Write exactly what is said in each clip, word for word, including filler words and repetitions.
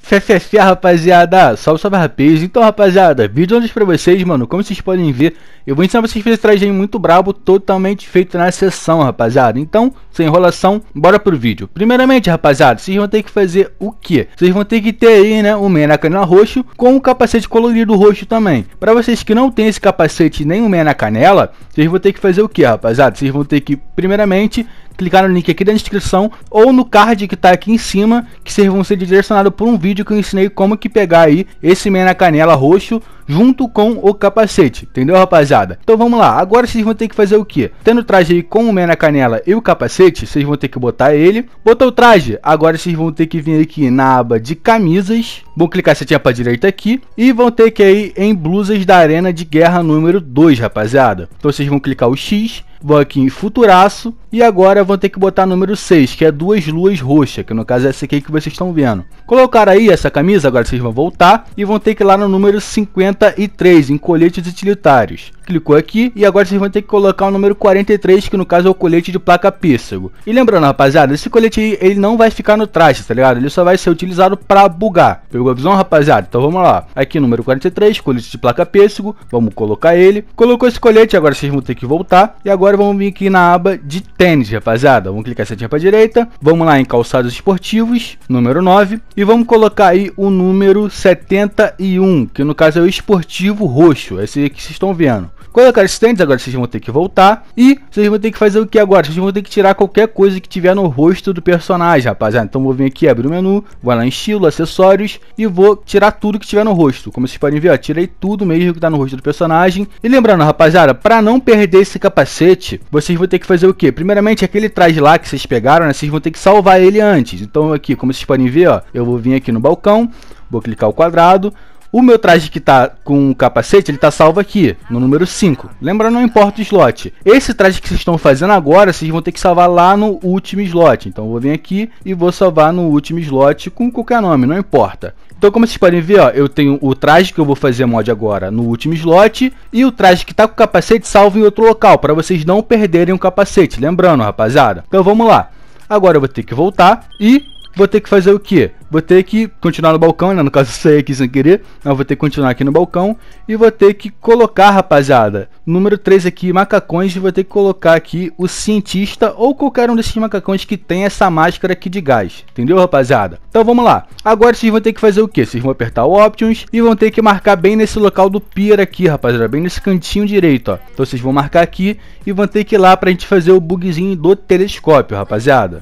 Fé, fé, fé, rapaziada, salve, salve, rapaz. Então, rapaziada, vídeo antes pra vocês, mano. Como vocês podem ver, eu vou ensinar vocês a fazer esse traje muito brabo, totalmente feito na sessão, rapaziada. Então, sem enrolação, bora pro vídeo. Primeiramente, rapaziada, vocês vão ter que fazer o quê? Vocês vão ter que ter aí, né, o meia na canela roxo com o capacete colorido roxo também. Pra vocês que não tem esse capacete nem o meia na canela, vocês vão ter que fazer o quê, rapaziada? Vocês vão ter que, primeiramente, clicar no link aqui da descrição ou no card que tá aqui em cima, que vocês vão ser direcionados por um vídeo que eu ensinei como que pegar aí esse meia na canela roxo junto com o capacete, entendeu, rapaziada? Então vamos lá, agora vocês vão ter que fazer o que? Tendo o traje aí com o meia na canela e o capacete, vocês vão ter que botar ele. Botou o traje, agora vocês vão ter que vir aqui na aba de camisas, vão clicar setinha para direita aqui e vão ter que ir em blusas da arena de guerra número dois, rapaziada. Então vocês vão clicar o X, vão aqui em futuraço e agora vão ter que botar número seis, que é duas luas roxas, que no caso é essa aqui que vocês estão vendo. Colocar aí essa camisa, agora vocês vão voltar e vão ter que ir lá no número cinquenta e três, em coletes utilitários. Clicou aqui e agora vocês vão ter que colocar o número quarenta e três, que no caso é o colete de placa pêssego. E lembrando, rapaziada, esse colete aí, ele não vai ficar no traje, tá ligado? Ele só vai ser utilizado para bugar. Pegou a visão, rapaziada? Então vamos lá. Aqui número quarenta e três, colete de placa pêssego, vamos colocar ele. Colocou esse colete, agora vocês vão ter que voltar e agora vamos vir aqui na aba de tênis, rapaziada. Vamos clicar setinha para direita, vamos lá em calçados esportivos, número nove, e vamos colocar aí o número setenta e um, que no caso é o esportivo roxo, esse aqui que vocês estão vendo. Colocar esses tênis, agora vocês vão ter que voltar e vocês vão ter que fazer o que agora? Vocês vão ter que tirar qualquer coisa que tiver no rosto do personagem, rapaziada. Então vou vir aqui, abrir o menu, vou lá em estilo, acessórios e vou tirar tudo que tiver no rosto. Como vocês podem ver, ó, tirei tudo mesmo que tá no rosto do personagem. E lembrando, rapaziada, para não perder esse capacete, vocês vão ter que fazer o que? Primeiramente, aquele traje lá que vocês pegaram, né, vocês vão ter que salvar ele antes. Então aqui, como vocês podem ver, ó, eu vou vir aqui no balcão, vou clicar o quadrado. O meu traje que tá com o capacete, ele tá salvo aqui, no número cinco. Lembrando, não importa o slot. Esse traje que vocês estão fazendo agora, vocês vão ter que salvar lá no último slot. Então eu vou vir aqui e vou salvar no último slot com qualquer nome, não importa. Então como vocês podem ver, ó, eu tenho o traje que eu vou fazer mod agora no último slot e o traje que tá com o capacete salvo em outro local, para vocês não perderem o capacete. Lembrando, rapaziada. Então vamos lá. Agora eu vou ter que voltar e vou ter que fazer o que? Vou ter que continuar no balcão, né? No caso eu saí aqui sem querer. Não, vou ter que continuar aqui no balcão. E vou ter que colocar, rapaziada, número três aqui, macacões. E vou ter que colocar aqui o cientista ou qualquer um desses macacões que tem essa máscara aqui de gás. Entendeu, rapaziada? Então vamos lá. Agora vocês vão ter que fazer o que? Vocês vão apertar o Options e vão ter que marcar bem nesse local do Pier aqui, rapaziada. Bem nesse cantinho direito, ó. Então vocês vão marcar aqui e vão ter que ir lá pra gente fazer o bugzinho do telescópio, rapaziada.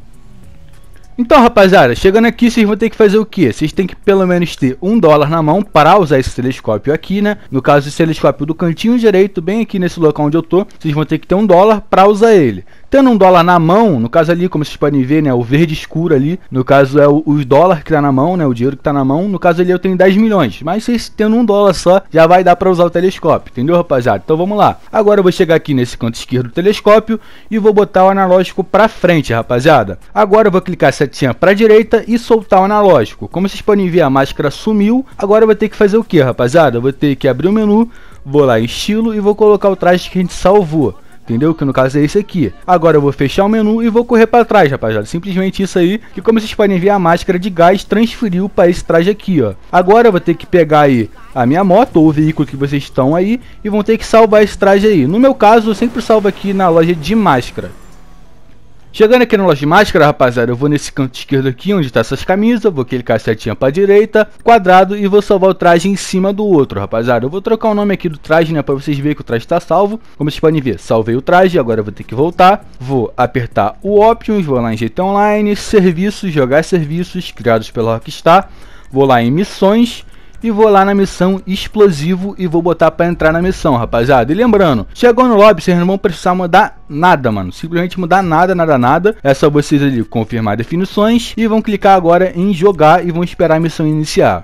Então, rapaziada, chegando aqui, vocês vão ter que fazer o que? Vocês têm que pelo menos ter um dólar na mão para usar esse telescópio aqui, né? No caso, esse telescópio do cantinho direito, bem aqui nesse local onde eu tô, vocês vão ter que ter um dólar para usar ele. Tendo um dólar na mão, no caso ali, como vocês podem ver, né, o verde escuro ali, no caso é o, os dólares que tá na mão, né, o dinheiro que tá na mão, no caso ali eu tenho dez milhões, mas vocês tendo um dólar só, já vai dar para usar o telescópio, entendeu, rapaziada? Então vamos lá. Agora eu vou chegar aqui nesse canto esquerdo do telescópio e vou botar o analógico para frente, rapaziada. Agora eu vou clicar setinha para direita e soltar o analógico. Como vocês podem ver, a máscara sumiu. Agora eu vou ter que fazer o que, rapaziada? Eu vou ter que abrir o menu, vou lá em estilo e vou colocar o traje que a gente salvou. Entendeu? Que no caso é esse aqui. Agora eu vou fechar o menu e vou correr para trás, rapaziada. Simplesmente isso aí. Que como vocês podem ver, a máscara de gás transferiu para esse traje aqui, ó. Agora eu vou ter que pegar aí a minha moto ou o veículo que vocês estão aí e vão ter que salvar esse traje aí. No meu caso, eu sempre salvo aqui na loja de máscara. Chegando aqui na loja de máscara, rapaziada, eu vou nesse canto esquerdo aqui, onde tá essas camisas, vou clicar setinha pra direita, quadrado, e vou salvar o traje em cima do outro, rapaziada. Eu vou trocar o nome aqui do traje, né, pra vocês verem que o traje tá salvo. Como vocês podem ver, salvei o traje, agora eu vou ter que voltar. Vou apertar o Options, vou lá em G T Online, Serviços, Jogar Serviços, criados pela Rockstar. Vou lá em Missões. E vou lá na missão explosivo e vou botar pra entrar na missão, rapaziada. E lembrando, chegou no lobby, vocês não vão precisar mudar nada, mano. Simplesmente mudar nada, nada, nada. É só vocês ali confirmar definições e vão clicar agora em jogar e vão esperar a missão iniciar.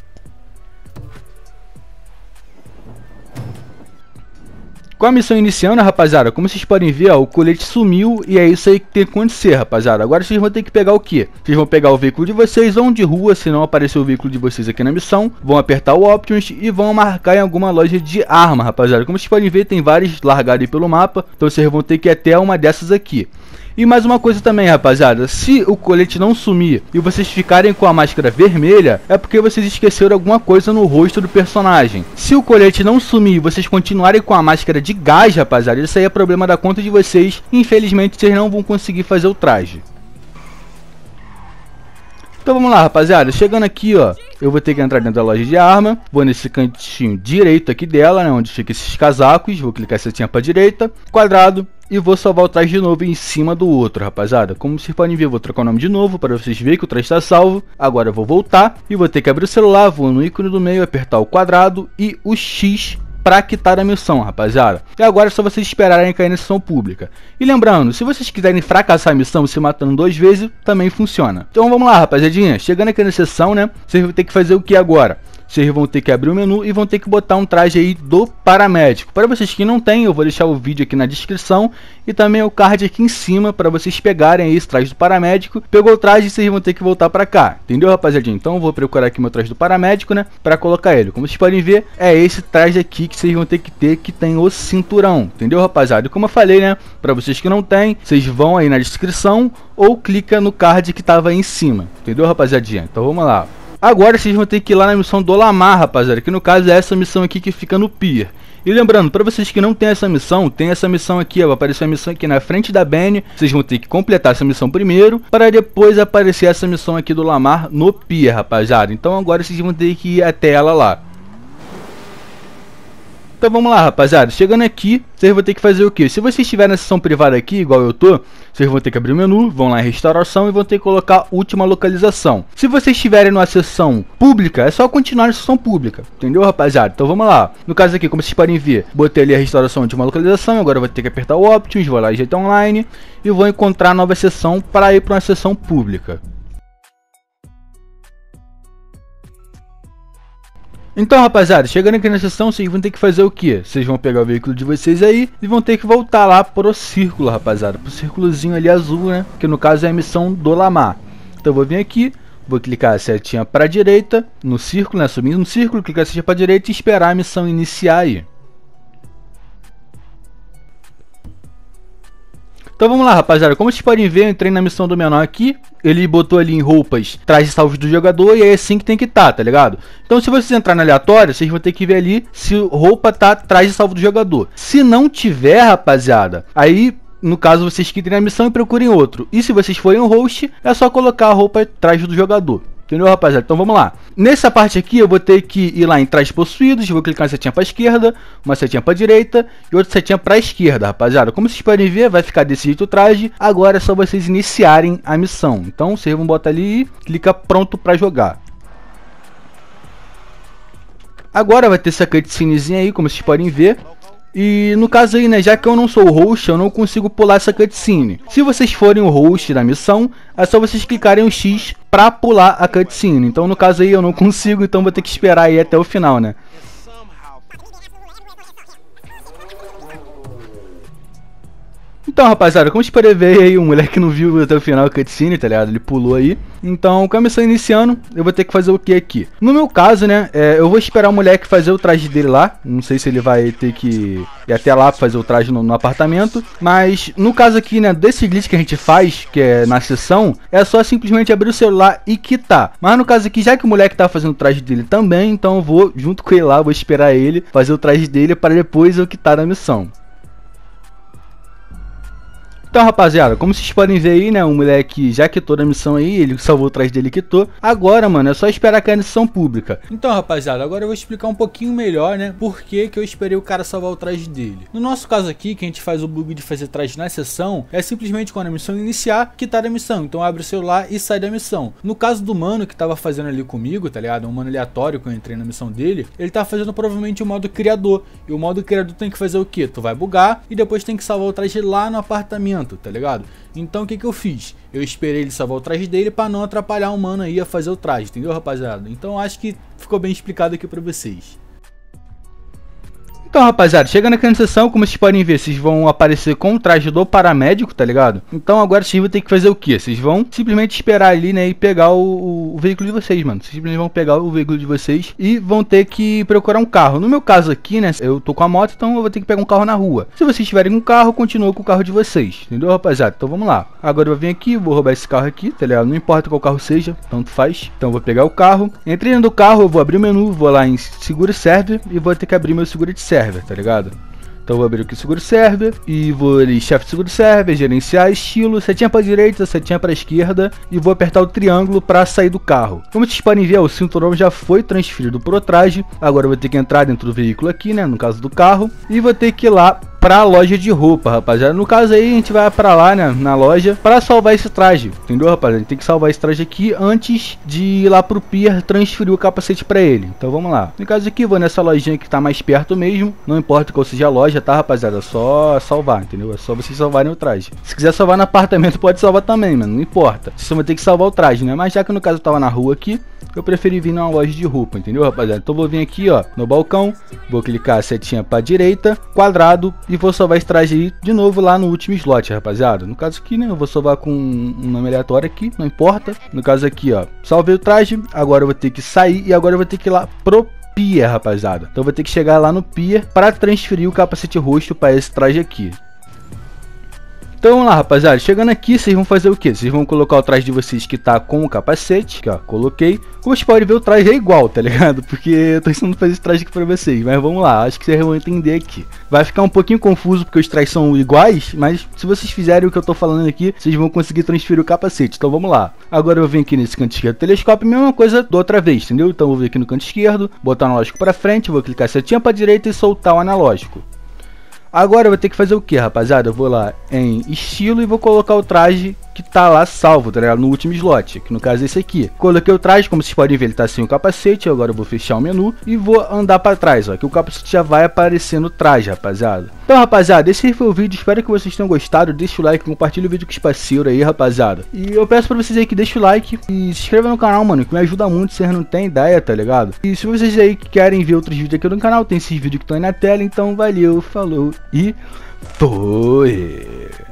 Com a missão iniciando, rapaziada, como vocês podem ver, ó, o colete sumiu e é isso aí que tem que acontecer, rapaziada. Agora vocês vão ter que pegar o quê? Vocês vão pegar o veículo de vocês ou de rua, se não aparecer o veículo de vocês aqui na missão. Vão apertar o Options e vão marcar em alguma loja de arma, rapaziada. Como vocês podem ver, tem várias largadas aí pelo mapa, então vocês vão ter que ir até uma dessas aqui. E mais uma coisa também, rapaziada, se o colete não sumir e vocês ficarem com a máscara vermelha, é porque vocês esqueceram alguma coisa no rosto do personagem. Se o colete não sumir e vocês continuarem com a máscara de gás, rapaziada, isso aí é problema da conta de vocês, e infelizmente vocês não vão conseguir fazer o traje. Então vamos lá, rapaziada, chegando aqui, ó, eu vou ter que entrar dentro da loja de arma, vou nesse cantinho direito aqui dela, né, onde fica esses casacos, vou clicar setinha pra direita, quadrado, e vou salvar o traje de novo em cima do outro, rapaziada. Como vocês podem ver, eu vou trocar o nome de novo para vocês verem que o traje está salvo. Agora eu vou voltar e vou ter que abrir o celular, vou no ícone do meio, apertar o quadrado e o X para quitar a missão, rapaziada. E agora é só vocês esperarem cair na sessão pública. E lembrando, se vocês quiserem fracassar a missão se matando duas vezes, também funciona. Então vamos lá, rapaziadinha. Chegando aqui na sessão, né, vocês vão ter que fazer o que agora? Vocês vão ter que abrir o menu e vão ter que botar um traje aí do paramédico. Para vocês que não tem, eu vou deixar o vídeo aqui na descrição e também o card aqui em cima para vocês pegarem aí esse traje do paramédico. Pegou o traje, vocês vão ter que voltar para cá, entendeu, rapaziadinha? Então eu vou procurar aqui meu traje do paramédico, né, para colocar ele. Como vocês podem ver, é esse traje aqui que vocês vão ter que ter, que tem o cinturão, entendeu, rapaziada? E como eu falei, né, para vocês que não tem, vocês vão aí na descrição ou clica no card que tava aí em cima, entendeu, rapaziadinha? Então vamos lá. Agora vocês vão ter que ir lá na missão do Lamar, rapaziada, que no caso é essa missão aqui que fica no pier. E lembrando, para vocês que não tem essa missão, tem essa missão aqui, ó, vai aparecer a missão aqui na frente da Benny. Vocês vão ter que completar essa missão primeiro, para depois aparecer essa missão aqui do Lamar no pier, rapaziada. Então agora vocês vão ter que ir até ela lá. Então vamos lá, rapaziada, chegando aqui, vocês vão ter que fazer o que? Se vocês estiverem na sessão privada aqui, igual eu tô, vocês vão ter que abrir o menu, vão lá em restauração e vão ter que colocar última localização. Se vocês estiverem numa sessão pública, é só continuar na sessão pública, entendeu, rapaziada? Então vamos lá, no caso aqui, como vocês podem ver, botei ali a restauração última localização, agora eu vou ter que apertar o Options, vou lá em Jeito Online e vou encontrar nova sessão para ir para uma sessão pública. Então, rapaziada, chegando aqui na sessão, vocês vão ter que fazer o que? Vocês vão pegar o veículo de vocês aí e vão ter que voltar lá pro círculo, rapaziada. Pro círculozinho ali azul, né? Que no caso é a missão do Lamar. Então eu vou vir aqui, vou clicar a setinha pra direita, no círculo, né? Subindo no círculo, clicar a setinha pra direita e esperar a missão iniciar aí. Então vamos lá, rapaziada, como vocês podem ver, eu entrei na missão do menor aqui, ele botou ali em roupas, trajes salvos do jogador, e é assim que tem que estar, tá, tá ligado? Então se vocês entrarem no aleatório, vocês vão ter que ver ali se roupa tá traje salvo do jogador. Se não tiver, rapaziada, aí no caso vocês quitem na missão e procurem outro. E se vocês forem um host, é só colocar a roupa traje do jogador. Entendeu, rapaziada? Então vamos lá. Nessa parte aqui eu vou ter que ir lá em trajes possuídos, vou clicar na setinha para esquerda, uma setinha para direita e outra setinha para esquerda, rapaziada. Como vocês podem ver, vai ficar desse jeito o traje. Agora é só vocês iniciarem a missão. Então vocês vão botar ali e clica pronto para jogar. Agora vai ter essa cutscenezinha aí, como vocês podem ver. E no caso aí, né, já que eu não sou o host, eu não consigo pular essa cutscene. Se vocês forem o host da missão, é só vocês clicarem o X pra pular a cutscene. Então no caso aí eu não consigo, então vou ter que esperar aí até o final, né. Então, rapaziada, como vocês podem ver aí, um moleque não viu até o final a cutscene, tá ligado? Ele pulou aí. Então, com a missão iniciando, eu vou ter que fazer o que aqui? No meu caso, né, é, eu vou esperar o moleque fazer o traje dele lá. Não sei se ele vai ter que ir até lá pra fazer o traje no, no apartamento. Mas, no caso aqui, né, desse glitch que a gente faz, que é na sessão, é só simplesmente abrir o celular e quitar. Mas no caso aqui, já que o moleque tá fazendo o traje dele também, então eu vou junto com ele lá, vou esperar ele fazer o traje dele para depois eu quitar a missão. Então, rapaziada, como vocês podem ver aí, né, o moleque já quitou a missão aí, ele salvou o traje dele e quitou. Agora, mano, é só esperar cair na sessão pública. Então, rapaziada, agora eu vou explicar um pouquinho melhor, né, por que que eu esperei o cara salvar o traje dele. No nosso caso aqui, que a gente faz o bug de fazer traje na sessão, é simplesmente quando a missão iniciar, quitar a missão. Então abre o celular e sai da missão. No caso do mano que tava fazendo ali comigo, tá ligado? Um mano aleatório que eu entrei na missão dele, ele tá fazendo provavelmente o modo criador. E o modo criador tem que fazer o quê? Tu vai bugar e depois tem que salvar o traje lá no apartamento, tá ligado? Então o que que eu fiz? Eu esperei ele salvar o traje dele pra não atrapalhar o mano aí a fazer o traje, entendeu, rapaziada? Então acho que ficou bem explicado aqui pra vocês. Então, rapaziada, chegando aqui na seção, como vocês podem ver, vocês vão aparecer com o traje do paramédico, tá ligado? Então agora vocês vão ter que fazer o que? Vocês vão simplesmente esperar ali, né, e pegar o, o veículo de vocês, mano. Vocês simplesmente vão pegar o veículo de vocês e vão ter que procurar um carro. No meu caso aqui, né, eu tô com a moto, então eu vou ter que pegar um carro na rua. Se vocês tiverem um carro, continua com o carro de vocês, entendeu, rapaziada? Então vamos lá. Agora eu vou vir aqui, vou roubar esse carro aqui, tá ligado? Não importa qual carro seja, tanto faz. Então eu vou pegar o carro. Entrei dentro do carro, eu vou abrir o menu, vou lá em Seguro Server e vou ter que abrir meu seguro de server, tá ligado? Então eu vou abrir aqui o seguro server e vou ali chefe de seguro server, gerenciar estilo, setinha para direita, setinha para esquerda e vou apertar o triângulo para sair do carro. Como vocês podem ver, o cinturão já foi transferido pro traje. Agora eu vou ter que entrar dentro do veículo aqui, né, no caso do carro, e vou ter que ir lá pra loja de roupa, rapaziada. No caso aí, a gente vai pra lá, né, na loja, pra salvar esse traje, entendeu, rapaziada? A gente tem que salvar esse traje aqui antes de ir lá pro pier transferir o capacete pra ele. Então vamos lá. No caso aqui, vou nessa lojinha que tá mais perto mesmo. Não importa qual seja a loja, tá, rapaziada? É só salvar, entendeu? É só vocês salvarem o traje. Se quiser salvar no apartamento, pode salvar também, mano. Não importa. Vocês vão ter que salvar o traje, né? Mas já que no caso eu tava na rua aqui, eu preferi vir numa loja de roupa, entendeu, rapaziada? Então vou vir aqui, ó, no balcão, vou clicar a setinha pra direita, quadrado, e vou salvar esse traje aí de novo lá no último slot, rapaziada. No caso aqui, né, eu vou salvar com um nome aleatório aqui, não importa. No caso aqui, ó, salvei o traje, agora eu vou ter que sair e agora eu vou ter que ir lá pro pier, rapaziada. Então eu vou ter que chegar lá no pier para transferir o capacete roxo para esse traje aqui. Então vamos lá, rapaziada, chegando aqui, vocês vão fazer o que? Vocês vão colocar o traje de vocês que tá com o capacete, que ó, coloquei. Como vocês podem ver, o traje é igual, tá ligado? Porque eu tô ensinando a fazer esse traje aqui pra vocês, mas vamos lá, acho que vocês vão entender aqui. Vai ficar um pouquinho confuso porque os trajes são iguais, mas se vocês fizerem o que eu tô falando aqui, vocês vão conseguir transferir o capacete. Então vamos lá. Agora eu venho aqui nesse canto esquerdo do telescópio, mesma coisa da outra vez, entendeu? Então eu vou vir aqui no canto esquerdo, botar o analógico pra frente, vou clicar setinha pra direita e soltar o analógico. Agora eu vou ter que fazer o que, rapaziada? Eu vou lá em estilo e vou colocar o traje que tá lá salvo, tá ligado? No último slot, que no caso é esse aqui. Coloquei o traje, como vocês podem ver, ele tá sem o capacete. Agora eu vou fechar o menu e vou andar pra trás, ó, que o capacete já vai aparecer no traje, rapaziada. Então, rapaziada, esse foi o vídeo, espero que vocês tenham gostado. Deixa o like, compartilha o vídeo com os parceiros aí, rapaziada. E eu peço pra vocês aí que deixem o like e se inscreva no canal, mano, que me ajuda muito, vocês não tem ideia, tá ligado? E se vocês aí que querem ver outros vídeos aqui no canal, tem esses vídeos que estão aí na tela, então valeu, falou e foi!